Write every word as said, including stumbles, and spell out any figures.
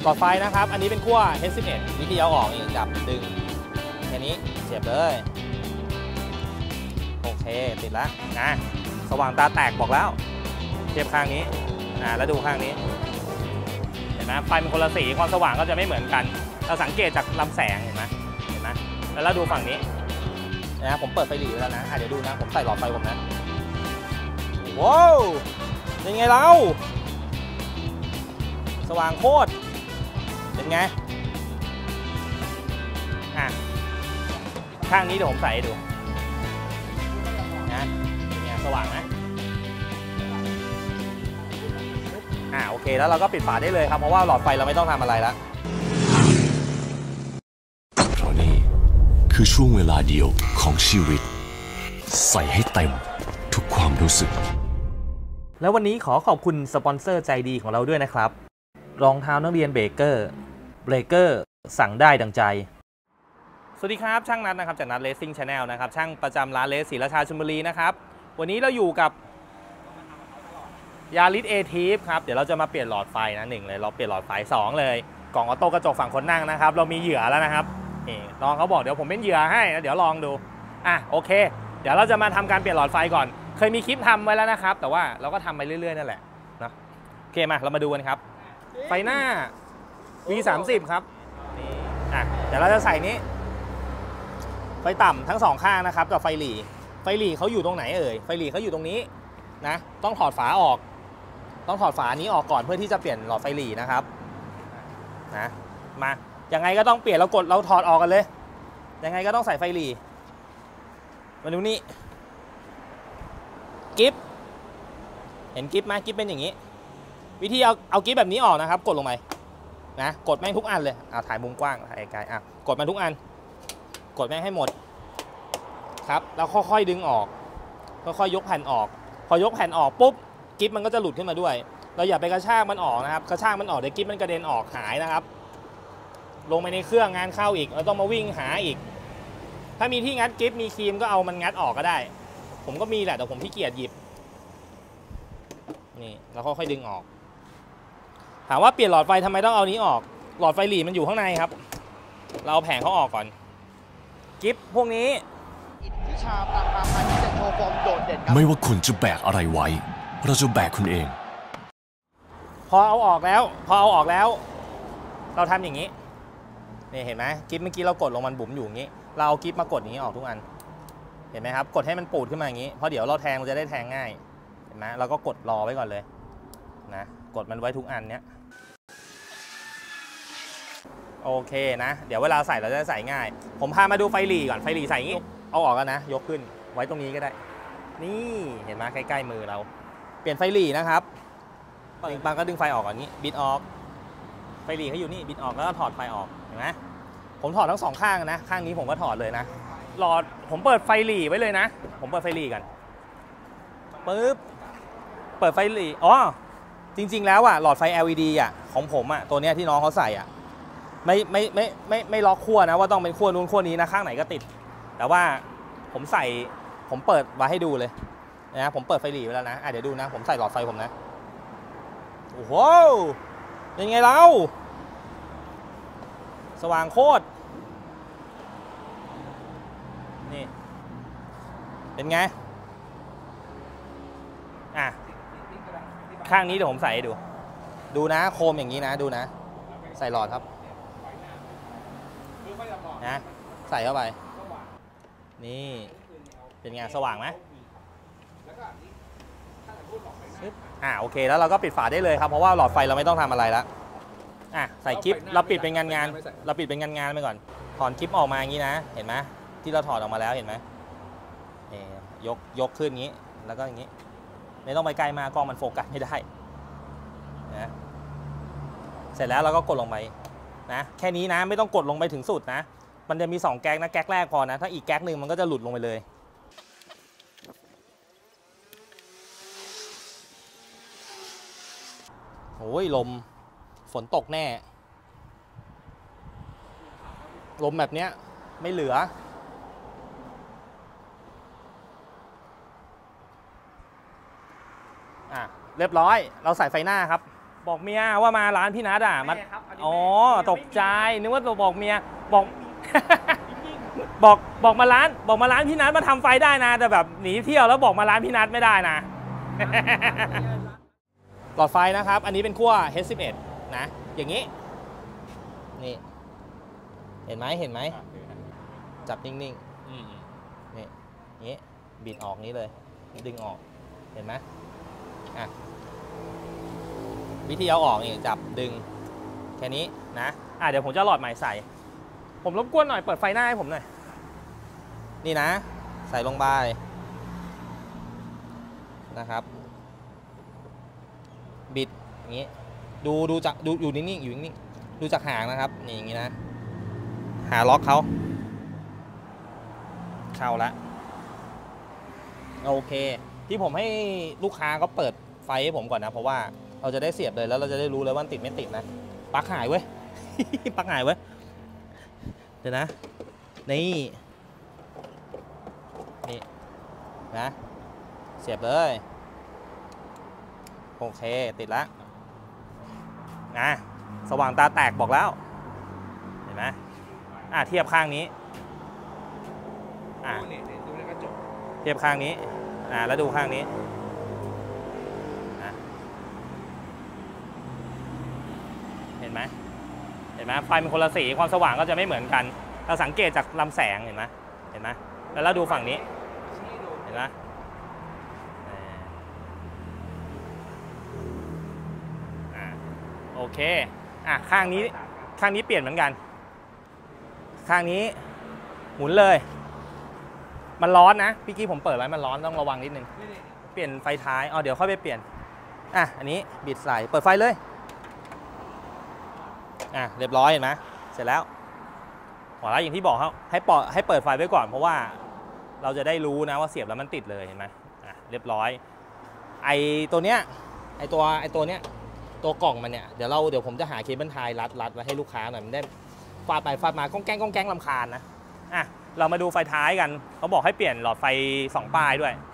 หลอดไฟนะครับอันนี้เป็นขั้ว เอช สิบเอ็ด วิธีเอาออกนี่จับดึงแค่นี้เสียบเลยโอเคติดแล้วนะสว่างตาแตกบอกแล้วเทียบข้างนี้อ่าแล้วดูข้างนี้เห็นไหมไฟมันคนละสีความสว่างก็จะไม่เหมือนกันเราสังเกตจากลำแสงเห็นไหมเห็นไหมแล้วเราดูฝั่งนี้นะผมเปิดไฟหลีแล้วนะอ่ะเดี๋ยวดูนะผมใส่หลอดไฟผมนะว้าวเป็นไงเราสว่างโคตรเป็นไงอ่ะข้างนี้เดี๋ยวผมใส่ให้ดูนะเป็นไงสว่างไหมอ่ะโอเคแล้วเราก็ปิดฝาได้เลยครับเพราะว่าหลอดไฟเราไม่ต้องทำอะไรแล้วเพราะนี่คือช่วงเวลาเดียวของชีวิตใส่ให้เต็มทุกความรู้สึกแล้ววันนี้ขอขอบคุณสปอนเซอร์ใจดีของเราด้วยนะครับรองเท้านักเรียนเบเกอร์เบเกอร์สั่งได้ดังใจสวัสดีครับช่างนัทนะครับจากนัทเลสซิ่งชาแนลนะครับช่างประจำร้านเลสศรีราชาชลบุรีนะครับวันนี้เราอยู่กับยาริสเอทีฟครับเดี๋ยวเราจะมาเปลี่ยนหลอดไฟนะหนึ่งเลยเราเปลี่ยนหลอดไฟสองเลยกล่องออโต้กระจกฝั่งคนนั่งนะครับเรามีเหยื่อแล้วนะครับนี่น้องเขาบอกเดี๋ยวผมเป็นเหยื่อให้นะเดี๋ยวลองดูอ่ะโอเคเดี๋ยวเราจะมาทำการเปลี่ยนหลอดไฟก่อนเคยมีคลิปทำไว้แล้วนะครับแต่ว่าเราก็ทำไปเรื่อยๆนั่นแหละนะโอเคมาเรามาดูกันครับไฟหน้า วี สามสิบ ครับนี่อ่ะเดี๋ยวเราจะใส่นี้ไฟต่ำทั้งสองข้างนะครับกับไฟหลีไฟหลีเขาอยู่ตรงไหนเอ่ยไฟหลีเขาอยู่ตรงนี้นะต้องถอดฝาออกต้องถอดฝานี้ออกก่อนเพื่อที่จะเปลี่ยนหลอดไฟหลีนะครับนะมายังไงก็ต้องเปลี่ยนเรากดเราถอดออกกันเลยยังไงก็ต้องใส่ไฟหลีมาดูนี่กิฟเห็นกิฟไหมกิฟเป็นอย่างนี้วิธีเอาเอากิฟแบบนี้ออกนะครับกดลงไปนะกดแม่งทุกอันเลยเอาถ่ายมุมกว้างถ่ายไกลอ่ะกดมาทุกอันกดแม่งให้หมดครับแล้วค่อยๆดึงออกค่อยๆยกแผ่นออกพอยกแผ่นออกปุ๊บกิฟมันก็จะหลุดขึ้นมาด้วยเราอย่าไปกระชากมันออกนะครับกระชากมันออกเดี๋ยวกิฟมันกระเด็นออกหายนะครับลงไปในเครื่องงานเข้าอีกเราต้องมาวิ่งหาอีกถ้ามีที่งัดกิฟมีครีมก็เอามันงัดออกก็ได้ผมก็มีแหละแต่ผมขี้เกียจหยิบนี่แล้วค่อยๆดึงออกถามว่าเปลี่ยนหลอดไฟทำไมต้องเอานี้ออกหลอดไฟหลีมันอยู่ข้างในครับเราเอาแผงเขาออกก่อนกิฟพวกนี้วิชาปราบปรามมันจะโชว์ฟอร์มโดดเด่นครับไม่ว่าคุณจะแบกอะไรไว้เราจะแบกคุณเองพอเอาออกแล้วพอเอาออกแล้วเราทำอย่างนี้นี่เห็นไหมกิฟเมื่อกี้เรากดลงมันบุ๋มอยู่อย่างนี้เราเอากิฟมากดอย่างนี้ออกทุกอันเห็นไหมครับกดให้มันปูดขึ้นมาอย่างนี้เพราะเดี๋ยวเราแทงเราจะได้แทงง่ายเห็นไหมเราก็กดรอไว้ก่อนเลยนะกดมันไว้ทุกอันเนี้ยโอเคนะเดี๋ยวเวลาใส่เราจะใส่ง่ายผมพามาดูไฟหลีก่อนไฟหลีใส่งี้เอาออกกันนะยกขึ้นไว้ตรงนี้ก็ได้นี่เห็นไหมใกล้ๆมือเราเปลี่ยนไฟหลีนะครับดึงบางก็ดึงไฟออกก่อนนี้บิดออกไฟหลีเขาอยู่นี่บิดออกแล้วก็ถอดไฟออกเห็นไหมผมถอดทั้งสองข้างนะข้างนี้ผมก็ถอดเลยนะหลอดผมเปิดไฟหลีไว้เลยนะผมเปิดไฟหลีกันปึ๊บเปิดไฟหลีอ๋อจริงๆแล้วอ่ะหลอดไฟ แอล อี ดี อ่ะของผมอ่ะตัวเนี้ยที่น้องเขาใส่อ่ะไม่ไม่ไม่ไม่ไม่ล็อกขั้วนะว่าต้องเป็นขั้วนู้นขั้วนี้นะข้างไหนก็ติดแต่ว่าผมใส่ผมเปิดไว้ให้ดูเลยนะผมเปิดไฟหลีไว้แล้วนะอ่ะเดี๋ยวดูนะผมใส่หลอดไฟผมนะโอ้โหเป็นไงเราสว่างโคตรนี่เป็นไงอ่ะข้างนี้เดี๋ยวผมใส่ให้ดูดูนะโคมอย่างนี้นะดูนะใส่หลอดครับนะใส่เข้าไปนี่เป็นไงสว่างไหมอ่าโอเคแล้วเราก็ปิดฝาได้เลยครับเพราะว่าหลอดไฟเราไม่ต้องทำอะไรแล้วอ่ะใส่กิ๊บเราปิดเป็นงานงานเราปิดเป็นงานงานไปก่อนถอนกิ๊บออกมาอย่างนี้นะเห็นไหมที่เราถอดออกมาแล้วเห็นไหมยกยกขึ้นอย่างนี้แล้วก็อย่างนี้ไม่ต้องไปไกลมากล้องมันโฟกัสไม่ได้นะเสร็จแล้วเราก็กดลงไปนะแค่นี้นะไม่ต้องกดลงไปถึงสุดนะมันจะมีสองแก๊กนะแก๊กแรกพอนะถ้าอีกแก๊กหนึ่งมันก็จะหลุดลงไปเลยโอ้ยลมฝนตกแน่ลมแบบเนี้ยไม่เหลืออ่ะเรียบร้อยเราใส่ไฟหน้าครับบอกเมียว่ามาร้านพี่นัทอ่ะมาอ๋อตกใจนึกว่าตัวบอกเมียบอก บอกบอกมาร้านบอกมาร้านพี่นัทมาทำไฟได้นะแต่แบบหนีเที่ยวแล้วบอกมาร้านพี่นัทไม่ได้นะ หลอดไฟนะครับอันนี้เป็นขั้ว เอช สิบเอ็ด นะอย่างนี้นี่เห็นไหมเห็นไหมจับนิ่งๆนี่อย่างนี้บิดออกนี้เลยดึงออกเห็นไหมอ่ะวิธีเอาออกนี่จับดึงแค่นี้นะอ่ะเดี๋ยวผมจะหลอดใหม่ใส่ผมรบกวนหน่อยเปิดไฟหน้าให้ผมหน่อยนี่นะใส่ลงไปนะครับบิดอย่างนี้ดูดูจากดูอยู่นิ่งๆอยู่นิ่งๆดูจากหางนะครับนี่อย่างนี้นะหาล็อกเขาเข้าละโอเคที่ผมให้ลูกค้าก็เปิดไฟให้ผมก่อนนะเพราะว่าเราจะได้เสียบเลยแล้วเราจะได้รู้เลยว่าติดไม่ติดนะปลั๊กหายเว้ย ปลั๊กหายเว้ยเดี๋ยวนะนี่นี่นะเสียบเลยโอเคติดแล้วนะสว่างตาแตกบอกแล้วเห็นไหมอ่ะเทียบข้างนี้อ่ะเทียบข้างนี้อ่ะแล้วดูข้างนี้อ่ะเห็นไหมเห็นไหมไฟมันคนละสีความสว่างก็จะไม่เหมือนกันเราสังเกตจากลำแสงเห็นไหมเห็นไหมแล้วเราดูฝั่งนี้เห็นไหมอ่ะโอเคอ่ะข้างนี้ข้างนี้เปลี่ยนเหมือนกันข้างนี้หมุนเลยมันร้อนนะพี่กี้ผมเปิดไว้มันร้อนต้องระวังนิดนึงเปลี่ยนไฟท้ายอ๋อเดี๋ยวค่อยไปเปลี่ยนอ่ะอันนี้บิดใส่เปิดไฟเลยอ่ะเรียบร้อยเห็นไหมเสร็จแล้วหัวแล้วอย่างที่บอกเขาให้ปอให้เปิดไฟไว้ก่อนเพราะว่าเราจะได้รู้นะว่าเสียบแล้วมันติดเลยเห็นไหมอ่ะเรียบร้อยไอตัวเนี้ยไอตัวไอตัวเนี้ยตัวกล่องมันเนี่ยเดี๋ยวเราเดี๋ยวผมจะหาเคเบิลไทยรัดรัดไว้ให้ลูกค้าหน่อยมันได้ฟาดไปฟาดมาก้องแก้งก้องแก้งลำคาญนะอ่ะเรามาดูไฟท้ายกันเขาบอกให้เปลี่ยนหลอดไฟสองป้ายด้วย